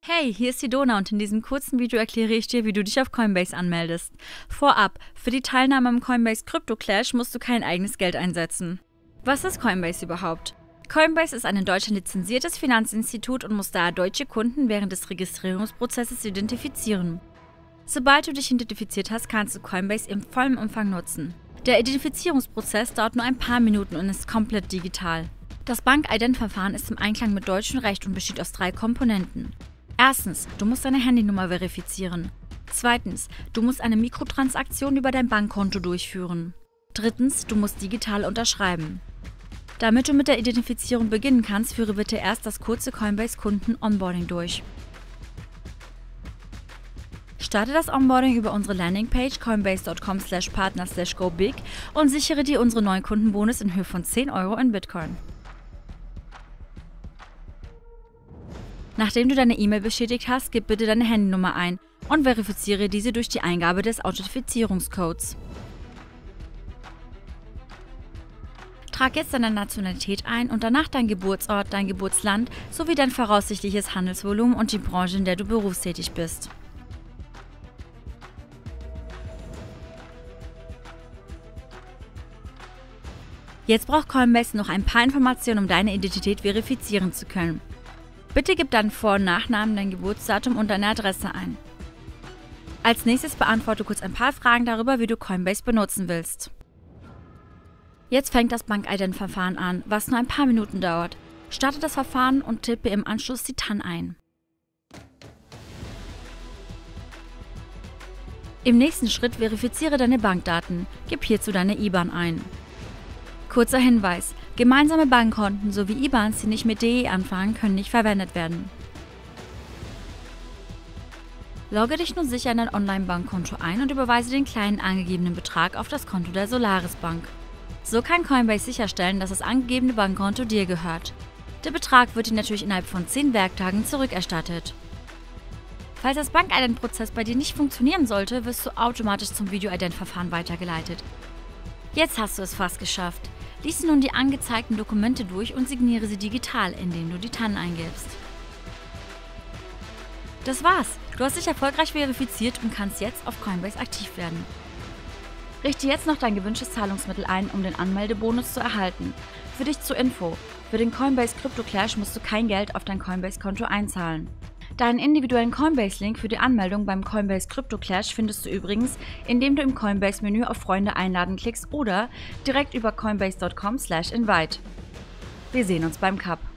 Hey, hier ist die Dona und in diesem kurzen Video erkläre ich dir, wie du dich auf Coinbase anmeldest. Vorab, für die Teilnahme am Coinbase Crypto Clash musst du kein eigenes Geld einsetzen. Was ist Coinbase überhaupt? Coinbase ist ein in Deutschland lizenziertes Finanzinstitut und muss daher deutsche Kunden während des Registrierungsprozesses identifizieren. Sobald du dich identifiziert hast, kannst du Coinbase im vollen Umfang nutzen. Der Identifizierungsprozess dauert nur ein paar Minuten und ist komplett digital. Das Bank-Ident-Verfahren ist im Einklang mit deutschem Recht und besteht aus 3 Komponenten. Erstens, du musst deine Handynummer verifizieren. Zweitens, du musst eine Mikrotransaktion über dein Bankkonto durchführen. Drittens, du musst digital unterschreiben. Damit du mit der Identifizierung beginnen kannst, führe bitte erst das kurze Coinbase-Kunden-Onboarding durch. Starte das Onboarding über unsere Landingpage coinbase.com/partner/gobig und sichere dir unsere neuen Kundenbonus in Höhe von 10 € in Bitcoin. Nachdem du deine E-Mail bestätigt hast, gib bitte deine Handynummer ein und verifiziere diese durch die Eingabe des Authentifizierungscodes. Trag jetzt deine Nationalität ein und danach dein Geburtsort, dein Geburtsland sowie dein voraussichtliches Handelsvolumen und die Branche, in der du berufstätig bist. Jetzt braucht Coinbase noch ein paar Informationen, um deine Identität verifizieren zu können. Bitte gib deinen Vor- und Nachnamen, dein Geburtsdatum und deine Adresse ein. Als nächstes beantworte kurz ein paar Fragen darüber, wie du Coinbase benutzen willst. Jetzt fängt das Bank-Ident-Verfahren an, was nur ein paar Minuten dauert. Starte das Verfahren und tippe im Anschluss die TAN ein. Im nächsten Schritt verifiziere deine Bankdaten. Gib hierzu deine IBAN ein. Kurzer Hinweis: Gemeinsame Bankkonten sowie IBANs, die nicht mit DE anfangen, können nicht verwendet werden. Logge dich nun sicher in dein Online-Bankkonto ein und überweise den kleinen angegebenen Betrag auf das Konto der Solaris Bank. So kann Coinbase sicherstellen, dass das angegebene Bankkonto dir gehört. Der Betrag wird dir natürlich innerhalb von 10 Werktagen zurückerstattet. Falls das Bank-Ident-Prozess bei dir nicht funktionieren sollte, wirst du automatisch zum Video-Ident-Verfahren weitergeleitet. Jetzt hast du es fast geschafft. Lies nun die angezeigten Dokumente durch und signiere sie digital, indem du die TAN eingibst. Das war's! Du hast dich erfolgreich verifiziert und kannst jetzt auf Coinbase aktiv werden. Richte jetzt noch dein gewünschtes Zahlungsmittel ein, um den Anmeldebonus zu erhalten. Für dich zur Info: Für den Coinbase Crypto Clash musst du kein Geld auf dein Coinbase-Konto einzahlen. Deinen individuellen Coinbase-Link für die Anmeldung beim Coinbase Crypto Clash findest du übrigens, indem du im Coinbase-Menü auf Freunde einladen klickst oder direkt über coinbase.com/invite. Wir sehen uns beim Cup.